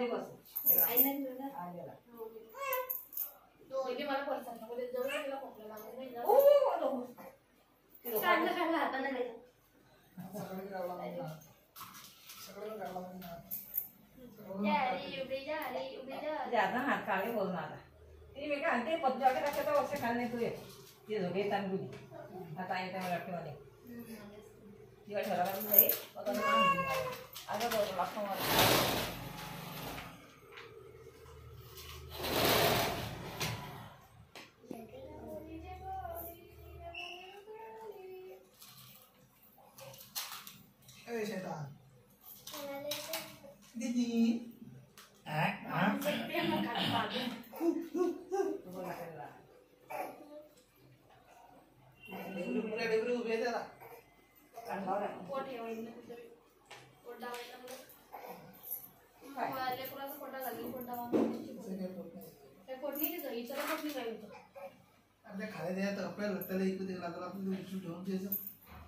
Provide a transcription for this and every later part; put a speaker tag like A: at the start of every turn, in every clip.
A: मध्ये बस
B: आई नाही गेला
A: आलेला
B: तो इथे मला पडतात ना बोले जवळ गेला खोकला लागला नाही जा
A: ओ
B: काढला काढला हाताने नाही
C: सगळे करायला लागणार सगळे करायला लागणार
B: जा रे
A: ज्यादा हात काढे बोल मला ती मी काय ते पद्य वगैरे कसं वर्ष खाल्ले तू ते झोगे तांबुली आता येते मला ठेवणे दिवा ठेवला का तुझे आता आता बघ लागतो मला
C: ए शैतान दीदी डेब्रू उभे जरा
B: पोट ठेवायला कुठे पोट दावायला मला लेकराचं पोटा लागली पोट दावा काय पोट नाही तिथं इचरा पोट नाही काय होतं
C: आपल्या खाली द्या तर आपल्याला त्याला इकडे द्यायला लागला आपण उचलून ठेवून द्यायचं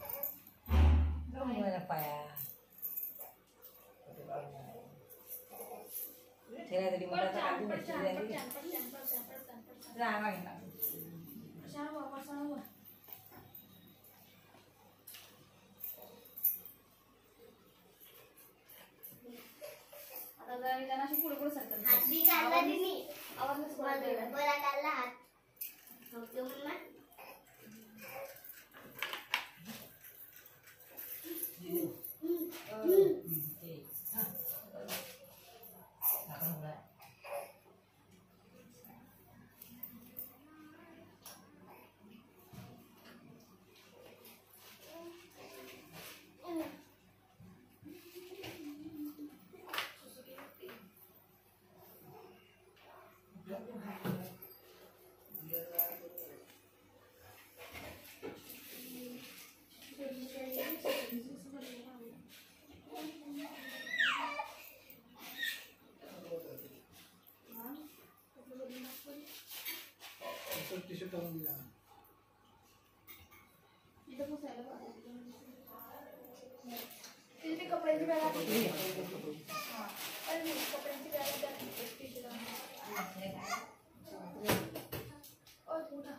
A: मला पाया तेरा तरी मला काढून जा मागे
B: आता जरा त्यांना अशी पुढे पुढे सरकत
D: हात बी काढला तिने
B: आवाज
D: बरा काढला हात ठेवून ना
C: टी-शर्ट टाकून दिला
B: इथं पुसायला पाहिजे तिथे कपड्याची बॅग आहे हां अरे कपड्याची बॅग आहे टी-शर्ट ओ थोडा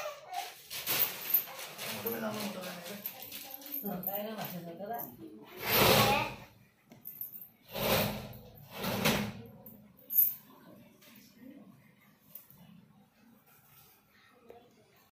A: काय ना माझ्या